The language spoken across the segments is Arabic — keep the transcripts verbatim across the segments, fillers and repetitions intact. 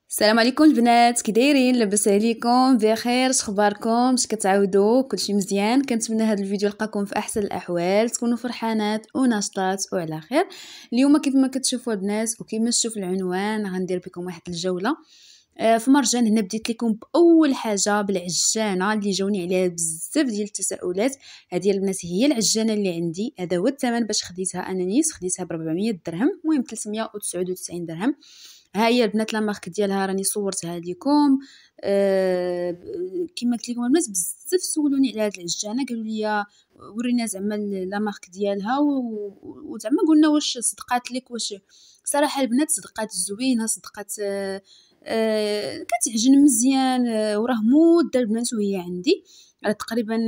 السلام عليكم البنات، كي دايرين؟ لاباس عليكم؟ بخير؟ اخباركم؟ اش كتعاودوا؟ كلشي مزيان؟ كنتمنى هذا الفيديو يلقاكم في احسن الاحوال، تكونوا فرحانات وناشطات وعلى خير. اليوم كيف ما كتشوفوا البنات وكيما تشوف العنوان غندير بكم واحد الجوله آه في مرجان. هنا بديت لكم باول حاجه بالعجانه اللي جاوني عليها بزاف ديال التساؤلات. هذه البنات هي العجانه اللي عندي، هذا هو الثمن باش خديتها انا نيس، خديتها ب أربعمية درهم، المهم ثلاثمية وتسعة وتسعين درهم. ها هي البنات لا مارك ديالها راني صورتها لكم. أه كما قلت لكم البنات بزاف سولوني على هذه العجانه، قالوا لي ورينا زعما لا مارك ديالها، وزعما قلنا واش صدقات لك. واش صراحه البنات صدقات زوينه، صدقات أه أه كتعجن مزيان. أه وراه مده البنات وهي عندي، راه تقريبا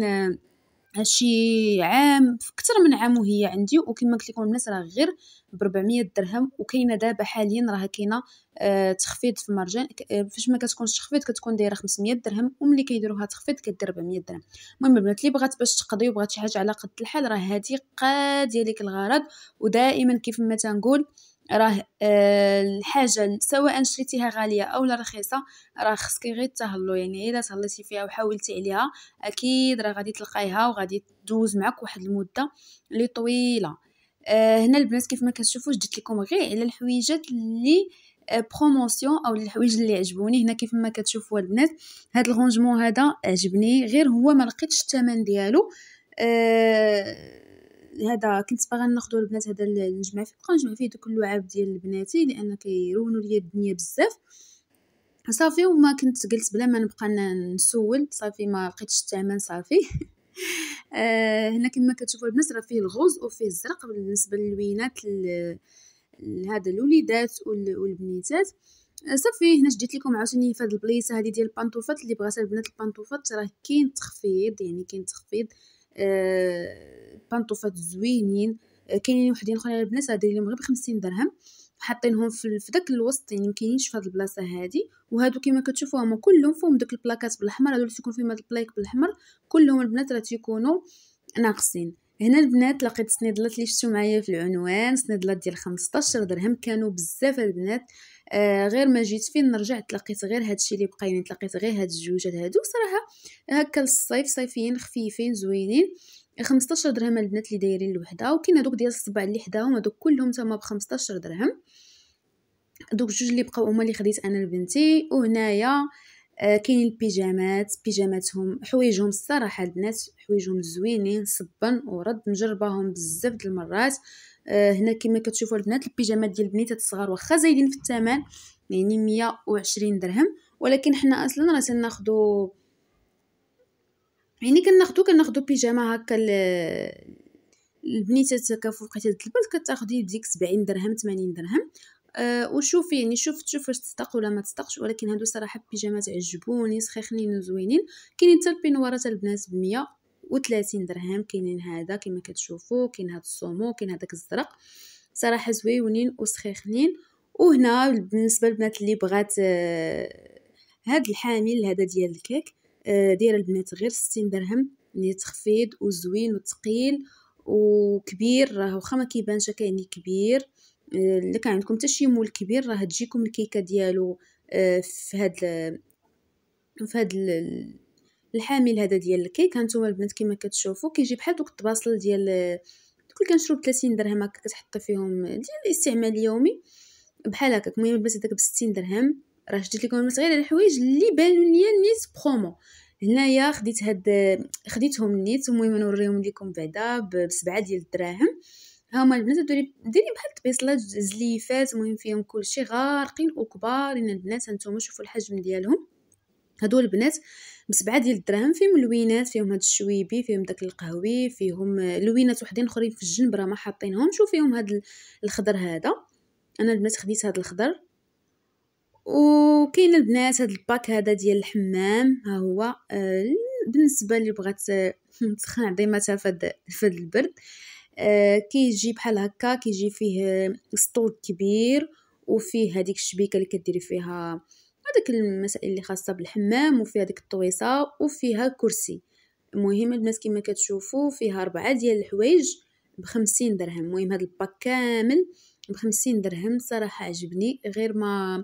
هادشي عام، اكثر من عام وهي عندي. وكما قلت لكم الناس راه غير ب أربعمية درهم، وكاينه دابا حاليا راه كاينه آه تخفيض في مرجان. آه فاش ما كتكونش تخفيض كتكون دايره خمسمية درهم، وملي كيديروها تخفيض كدير أربعمية درهم. المهم البنات اللي بغات باش تقضي وبغات شي حاجه على قد الحال، راه هذه قاديه لك الغرض. ودائما كيف ما تنقول راه آه الحاجه سواء شريتيها غاليه او لا رخيصه، راه خصك غير تهلو. يعني الا تهليتي فيها وحاولتي عليها اكيد راه غادي تلقايها وغادي تدوز معك واحد المده اللي طويله. آه هنا البنات كيف ما كتشوفوا جبت لكم غير على الحويجات اللي آه بروموسيون او الحوايج اللي عجبوني. هنا كيف ما كتشوفوا البنات هذا الغونجمون هذا عجبني، غير هو ما لقيتش الثمن ديالو. آه هذا كنت باغا ناخذ البنات، هذا نجمع فيه، بقى نجمع فيه دوك اللعاب ديال بناتي لان كيرونوا لي الدنيا بزاف صافي. وما كنت قلت بلا ما نبقى نسول، صافي ما لقيتش الثمن صافي. آه هنا كما كتشوفوا البنات راه فيه الغوز وفيه الزرق بالنسبه للوينات هذا الوليدات والبنيتات. آه صافي هنا شديت لكم عاوتاني في هذه البليصه هذه ديال البانطوفات. اللي بغات البنات البانطوفات راه كاين تخفيض، يعني كاين تخفيض. آه بانطوفات زوينين. آه كاينين وحدين اخرين البنات راه دايرين غير ب خمسين درهم، حاطينهم في في داك الوسط، يعني مكاينينش في هذه البلاصه هذه. وهادو كما كتشوفوا هما كلهم فيهم داك البلاكات بالاحمر، هادو اللي تيكون فيهم هاد البلايك بالاحمر كلهم البنات راه تيكونوا ناقصين. هنا البنات لقيت سنيدلات اللي شفتوا معايا في العنوان، سنيدلات ديال خمسطاش درهم، كانوا بزاف البنات. آه غير ما جيت فين رجعت لقيت غير هادشي اللي بقاين، لقيت غير هاد الجوجات هادو صراحه هكا للصيف، صيفيين خفيفين زوينين. خمسطاش درهم البنات اللي دايرين الوحده. وكاين هذوك ديال الصبع اللي حداهم، هذوك كلهم تما ب خمسطاش درهم. دوك جوج اللي بقاو هما اللي خديت انا لبنتي. وهنايا آه كاين البيجامات، بيجاماتهم حوايجهم الصراحه البنات حوايجهم زوينين، صبا ورد، مجرباهم بزاف د المرات. آه هنا كما كتشوفوا البنات البيجامات ديال البنيتات الصغار واخا زايدين في الثمن، يعني مية وعشرين درهم، ولكن حنا اصلا راه تناخذوا، يعني كناخذوا كناخذوا بيجامه هكا البنيتات هكا فوق حتى البنت كتاخذي بديك سبعين درهم ثمانين درهم. أه وشوفي يعني شوف تشوف واش تصدق ولا ما تصدقش، ولكن هادو صراحه بيجامات عجبوني سخيخنين وزوينين. كاينين حتى البينوارات البنات ب مية وثلاثين درهم، كاينين هذا كما كتشوفوا، كاين هذا الصومو، كاين هذاك الزرق، صراحه زويونين وسخيخنين. وهنا بالنسبه للبنات اللي بغات أه هاد الحامل هذا ديال الكيك، أه داير البنات غير ستين درهم، يعني تخفيض وزوين وثقيل وكبير، راه واخا ما كيبانش كاين كبير. الا كان عندكم حتى شي مول كبير راه تجيكم الكيكه ديالو في هاد في هاد الحامل هذا ديال الكيك. هانتوما البنات كما كتشوفوا كيجي بحال دوك الطباصل ديال دوك اللي كنشرو ب ثلاثين درهم هكا، كتحطي فيهم ديال الاستعمال اليومي بحال هكاك. المهم البنات هذاك ب ستين درهم. راه شديت لكم البنات غير الحوايج اللي بانوا ليا نيت برومو. هنايا خديت هاد خديتهم نيت، المهم نوريهم لكم بعدا بسبعة ديال الدراهم. هما البنات ديري ديري بحال الطبيصلات زليفات، المهم فيهم كلشي غارقين وكبارين البنات. هانتوما شوفوا الحجم ديالهم، هادو البنات بسبعة ديال الدراهم. فيهم اللوينات، فيهم هاد الشويبي، فيهم داك القهوي، فيهم لوينات وحدين اخرين في الجنب راه ما حاطينهم. شوف فيهم هاد الخضر هذا، انا البنات خديت هاد الخضر. وكاين البنات هاد الباك هذا ديال الحمام، ها هو آه بالنسبه اللي بغات تسخن عظيمتها فهاد فهاد البرد. آه كيجي بحال هكا، كيجي فيه سطول كبير وفيه هذيك الشبيكه اللي كديري فيها هذاك المسائل اللي خاصه بالحمام، وفيه هذيك الطويصه وفيها كرسي. المهم البنات كما كتشوفوا فيها أربعة ديال الحوايج بخمسين درهم. المهم هذا الباك كامل بخمسين درهم، صراحه عجبني. غير ما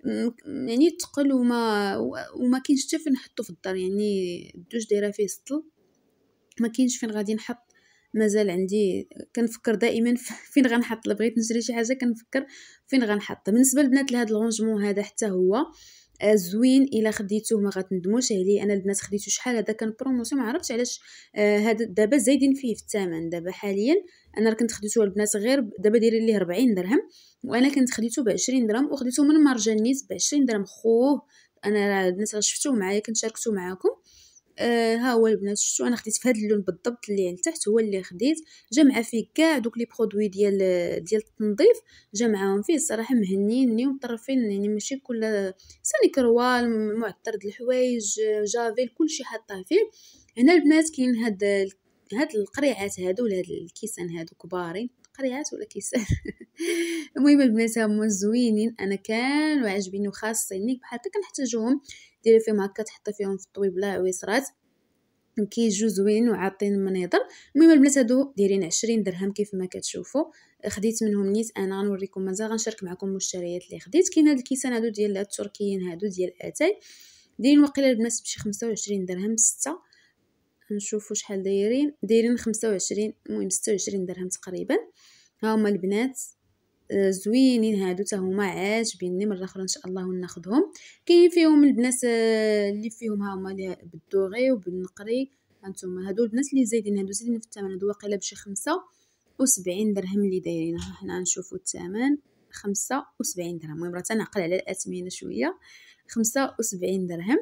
يعني ثقل وما وما كاينش حتى فين نحطو في الدار، يعني الدوش دايره فيه سطل ما كاينش فين غادي نحط. مازال عندي كنفكر دائما فين غنحط. الا بغيت نشري شي حاجه كنفكر فين غنحط. بالنسبه للبنات لهذا اللونجمون هذا حتى هو زوين، الا خديتوه ما غتندموش عليه. انا البنات خديته شحال هذا كان بروموسيون، ما عرفتش علاش هذا دابا زايدين فيه في الثمن. دابا حاليا انا كنت خديته البنات غير دابا دايرين ليه أربعين درهم، وانا كنت خديته ب عشرين درهم، وخديته من مارجانيت ب عشرين درهم. خوه انا البنات شفتوه معايا كنت شاركته معاكم. آه ها هو البنات شفتوا انا خديت في هذا اللون بالضبط اللي لتحت هو اللي خديت. جمعه فيه كاع دوك لي برودوي ديال ديال التنظيف، جمعهم فيه الصراحه مهنيني ومطرفين. يعني ماشي كل سانيكروال معطر د الحوايج جافيل كلشي حاطه فيه. هنا البنات كاين هاد هاد القريعات هادو ولا هاد الكيسان هادو كبارين، قريعات ولا كيسان المهم البنات هما زوينين، انا كانوا عاجبيني وخاصيني بحال هكا كنحتاجوهم. ديري فيهم هكا تحطي فيهم في الطويب لا عويصرات كيجيو زوينين وعاطين منيضر. المهم البنات هادو دايرين عشرين درهم كيف ما كتشوفوا. خديت منهم نيت انا غنوريكم مازال غنشارك معكم المشتريات اللي خديت. كاين هاد الكيسان هادو ديال التركيين هادو ديال اتاي دايرين واقيلا البنات بشي خمسة وعشرين درهم ستة. نشوفوا شحال دايرين دايرين خمسة وعشرين المهم ستة وعشرين درهم تقريبا. ها هما البنات زوينين هادو حتى هما عاجبيني، مره اخرى ان شاء الله ناخذهم. كاين فيهم البنات اللي فيهم ها هما بالدوغي وبالنقري. هانتوما هادو البنات اللي زايدين هادو زايدين في الثمن، هادو واقيلا بشي خمسة وسبعين درهم اللي دايرين. حنا نشوفوا الثمن خمسة وسبعين درهم. المهم راه تنعقل على الاثمنه شويه. خمسة وسبعين درهم.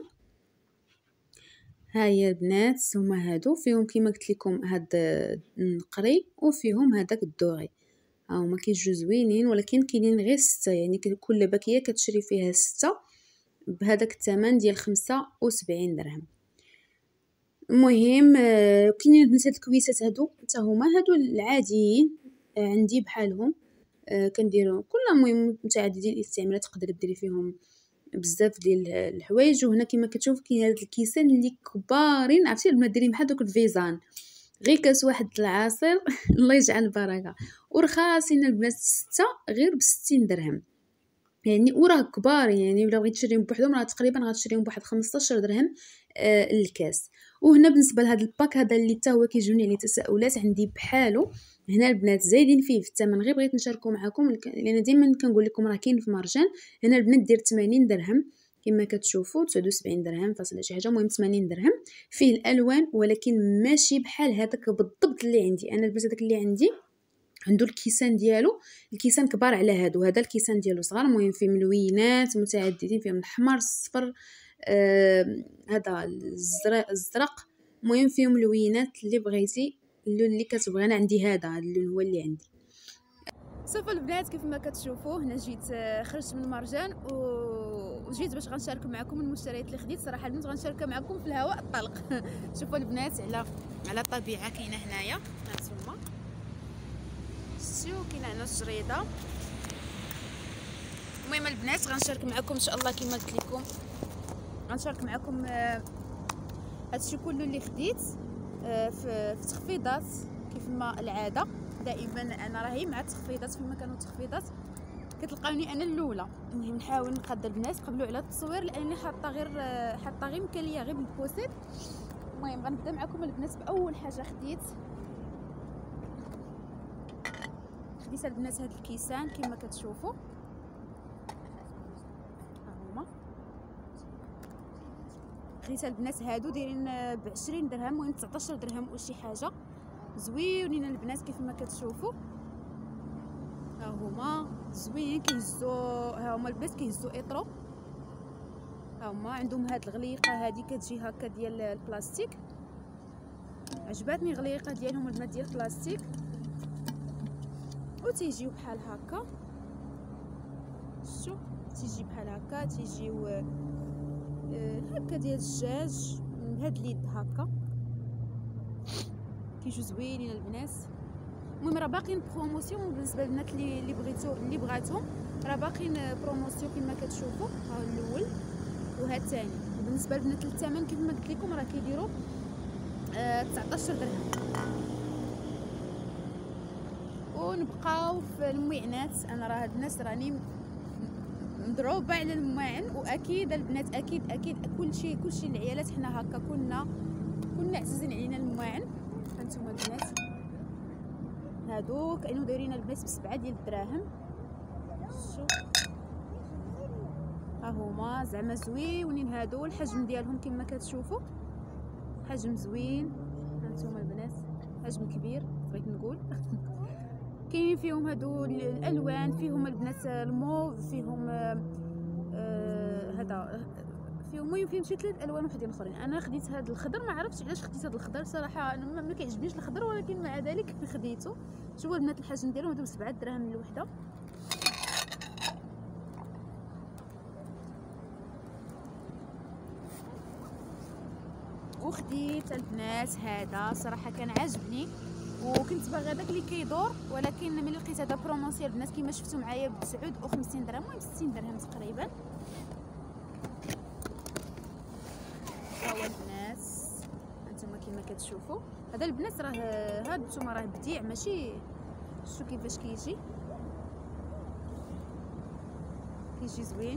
ها هي البنات هما هادو فيهم كيما قلت لكم هاد النقري وفيهم هذاك الدوغي. ها هما كيجيو زوينين ولكن كاينين غير ستة، يعني كل باكيه كتشري فيها ستة بهذاك الثمن ديال خمسة وسبعين درهم. المهم كاينين البنات هاد الكويسات هادو حتى هما هادو العاديين عندي بحالهم كنديرهم كل المهم متعددين الاستعمال، تقدر ديري فيهم بزاف ديال الحوايج. وهنا كما كتشوف كاين هاد الكيسان اللي كبارين، عرفتي البنات دايرين بحال دوك الفيزان غير كاس واحد العصير الله يجعل البركه. ورخاصين البنات ستة غير بستين درهم، يعني وراه كبار. يعني ولا بغيت تشريهم بوحدهم راه تقريبا غتشريهم بواحد خمسطاش درهم آه الكاس. وهنا بالنسبه لهذا الباك هذا اللي حتى هو كيجوني عليه تساؤلات عندي بحالو. هنا البنات زايدين فيه في الثمن، غير بغيت نشاركو معكم لان ديما كنقول لكم راه كاين في مارجان. هنا البنات دير ثمانين درهم كما كتشوفوا، تسعة وسبعين درهم فاصله شي حاجه، المهم ثمانين درهم. فيه الالوان ولكن ماشي بحال هذاك بالضبط اللي عندي انا. البنات هذاك اللي عندي عنده الكيسان ديالو، الكيسان كبار على هادو، هذا الكيسان ديالو صغار. المهم فيه ملوينات متعددين، فيهم الاحمر الصفر آه هذا الزرق الزرق. المهم فيهم ملوينات اللي بغيتي اللون اللي كتبغي. انا عندي هذا هذا اللون هو اللي عندي. صافي البنات كيف ما كتشوفوا هنا جيت خرجت من المرجان وجيت باش غنشارك معكم المشتريات اللي خديت. صراحه البنات غنشاركها معكم في الهواء الطلق. شوفوا البنات على على الطبيعه كاينه هنايا هانتوما شتو كاينه هنا الشريطه. المهم البنات غنشارك معكم ان شاء الله كما قلت لكم، غنشارك معكم هادشي كله اللي خديت في تخفيضات كيف ما العاده. دائما انا راهي مع التخفيضات، فيما كانوا التخفيضات كتلقاوني انا الاولى. المهم نحاول نقاد البنات قبلوا على التصوير لاني حاطه غير حاطه غير مكاليه غير بالبوسيت. المهم غنبدا معكم البنات باول حاجه خديت. خديت البنات هاد الكيسان كما كتشوفوا ها هما. خديت البنات هادو دايرين ب عشرين درهم، المهم تسعطاش درهم وشي حاجه. زوينين البنات كيف ما كتشوفوا ها هما زوين كيهزوا. ها هما البنات كيهزوا اطرو. ها هما عندهم هاد الغليقه هادي كتجي هكا ديال البلاستيك. عجباتني الغليقه ديالهم البنات ديال البلاستيك وتيجيو بحال هكا. شوف تيجي بحال هكا تيجيو آه هكا ديال الدجاج بهاد اليد هكا كيجيو زوينين البنات. المهم راه باقيين بروموسيون بالنسبه للبنات اللي اللي بغيتو اللي بغاتهم، راه باقيين بروموسيون كما كتشوفوا. ها الاول وها الثاني. بالنسبه للبنات الثمن كيف ما قلت لكم راه كيديروا آه تسعطاش درهم. ونبقاو في المعينات. انا راه هاد الناس راني مضروبه على الماعن. واكيد البنات اكيد اكيد كلشي كلشي العيالات حنا هكا كنا كنا عزيزين علينا الماعن. هانتوما البنات هادو كانوا دايرين البنات بسبعة ديال الدراهم. شوف ها هما زعما زويونين هادو، الحجم ديالهم كما كتشوفوا حجم زوين. هانتوما البنات حجم كبير بغيت نقول. كاينين فيهم هادو الالوان، فيهم البنات الموف، فيهم آه هذا فيهم المهم فيهم شي ثلاث الوان وحدين اخرين. انا خديت هذا الخضر، ما عرفتش علاش خديت هذا الخضر صراحه، انا ما كيعجبنيش الخضر ولكن مع ذلك خديته. شوفوا البنات الحجم ديالهم هادو بسبعة دراهم الوحده. وخديت البنات هذا صراحه كان عاجبني وكنت باغا داك اللي كيدور، ولكن ملي لقيت هذا بروموسيون البنات كما شفتوا معايا ب تسعة وخمسين درهم، المهم ستين درهم تقريبا. ها هو البنات هانتوما كما كتشوفوا. هذا البنات راه هاد نتوما راه بديع ماشي. شوفوا كيفاش كيجي كيجي زوين.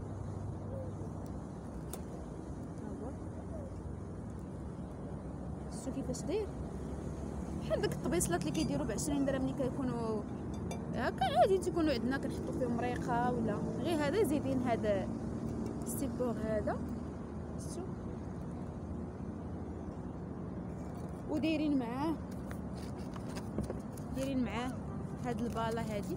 شوفوا كيفاش داير بحال داك الطبيصلات اللي كيديروا ب عشرين درهم اللي كيكونوا هكا عادي تيكونوا عندنا كنحطوا فيهم مريقه ولا غير هذا زايدين هذا ستيبور هذا. شوف ودايرين معاه دايرين معاه هاد الباله هادي.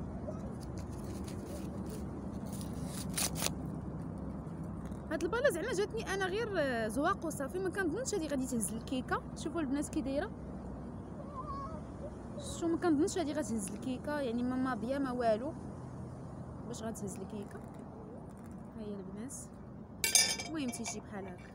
هاد الباله زعما جاتني انا غير زواق وصافي، ما كنظنش هادي غادي تهز الكيكه. شوفوا البنات كي دايره، شو ما كنظنش هادي غتهز الكيكه، يعني ما ماضيه ما والو باش غتهز الكيكه. ها هي البنات المهم تيجي بحال هكا.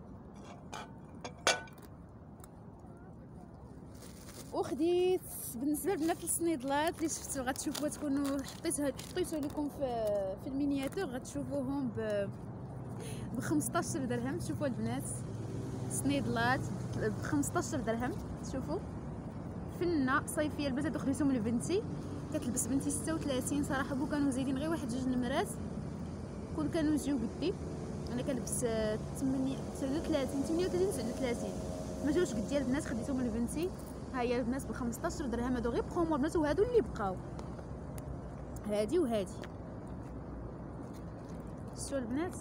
وخديت بالنسبه لبنات السنيدلات اللي شفتوا غتشوفوا تكونوا حطيتها حطيتو لكم في في المينياتور غتشوفوهم ب ب خمسطاش درهم. شوفوا البنات سنيدلات ب خمسطاش درهم. شوفوا فنه صيفيه البنات هادو خديتهم لبنتي، كتلبس بنتي ستة وثلاثين صراحه. بو كانوا زايدين غير واحد جوج نمرات كون كانوا يجيو قدي. انا كنلبس ثمانية وثلاثين ثمانية وثلاثين تسعة وثلاثين، ما جاوش قدي البنات خديتهم لبنتي. ها هي البنات ب خمسطاش درهم. هادو غير برومو البنات وهادو اللي بقاو هادي وهادي. شفتوا البنات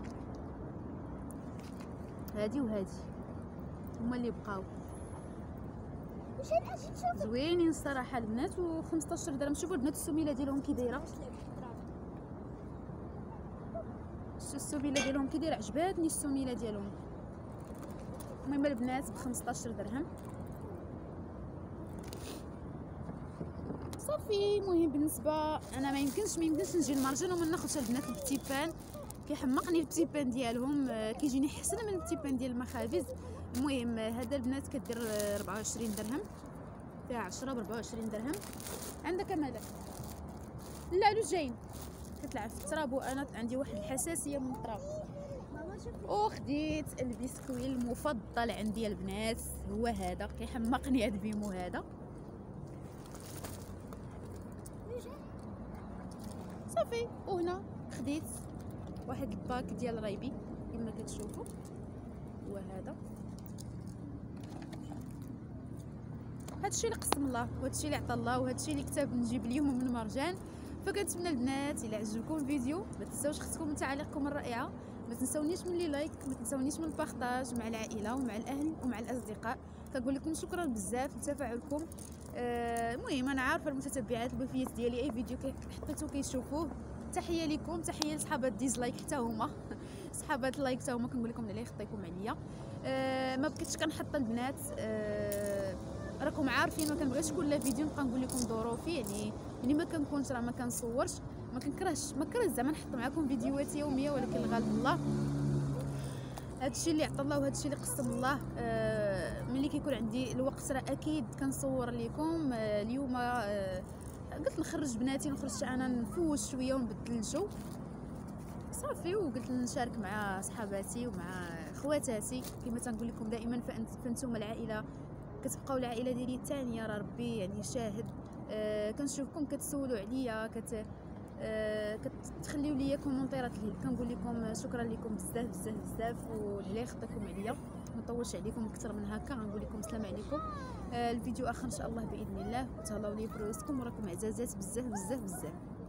هادي وهادي هما اللي بقاو زوينين الصراحه البنات و خمسطاش درهم. شوفوا البنات السميله ديالهم كي دايره، شوفوا السميله ديالهم كي دايره، عجباتني السميله ديالهم. المهم البنات ب خمسطاش درهم صافي. المهم بالنسبه انا ما يمكنش ما يمكنش نجي المارجان وما ناخذش البنات البتيبان، كيحمقني البتيبان ديالهم، كيجيني احسن من البتيبان ديال المخابز. المهم هذا البنات كدير ربعة وعشرين درهم، فيها عشرة ب ربعة وعشرين درهم. عندك مالك لا لو جايين كتلعب في التراب وانا عندي واحد الحساسيه من التراب. وخديت البسكوي المفضل عندي البنات هو هذا، كيحمقني هذا بيمو هذا صافي. وهنا خديت واحد الباك ديال رايبي كما كتشوفوا، هو هذا. هادشي اللي قسم الله وهادشي اللي عطا الله وهادشي اللي كتب نجيب اليوم من مرجان. فكنتمنى البنات الا عجبكم الفيديو ما تنساوش خصكم من تعاليقكم الرائعه، ما تنساونيش من لي لايك، ما تنساونيش من البارطاج مع العائله ومع الاهل ومع الاصدقاء. كنقول لكم شكرا بزاف لتفاعلكم. المهم آه انا عارفه المتتبعات الوفيات ديالي اي فيديو حطيتو كيشوفوه. تحيه لكم، تحيه لصحابات ديزلايك حتى هما صحابات اللايك حتى هما كنقول لكم الله يخطيكم عليا. آه ما بقيتش كنحط البنات، آه راكم عارفين ما كنبغيش كل فيديو نبقى نقول لكم ظروفي، يعني ملي ما كنكونش راه ما كنصورش، ما كنكرهش ما كرهش زعما نحط معكم فيديوهات يوميه، ولكن الغالب الله هادشي اللي عطا الله وهادشي اللي قسم الله. آه ملي كيكون عندي الوقت راه اكيد كنصور لكم. آه اليوم آه قلت نخرج بناتي نخرج انا نفوش شويه ونبدل الجو صافي، وقلت نشارك مع صحاباتي ومع خواتاتي كما تنقول لكم دائما. فانتم العائله كتبقاو العائله ديالي الثانيه، راه ربي يعني شاهد. آه كنشوفكم كتسولوا عليا كت أه كتخليو ليا كومونتيرات اللي كنقول لكم شكرا لكم بزاف بزاف بزاف واللي يخطيكم عليا. ما نطولش عليكم اكثر من هكا، غنقول لكم السلام عليكم. أه الفيديو اخر ان شاء الله باذن الله، وتهلاو لي بروسكم وراكم عزازات بزاف بزاف بزاف.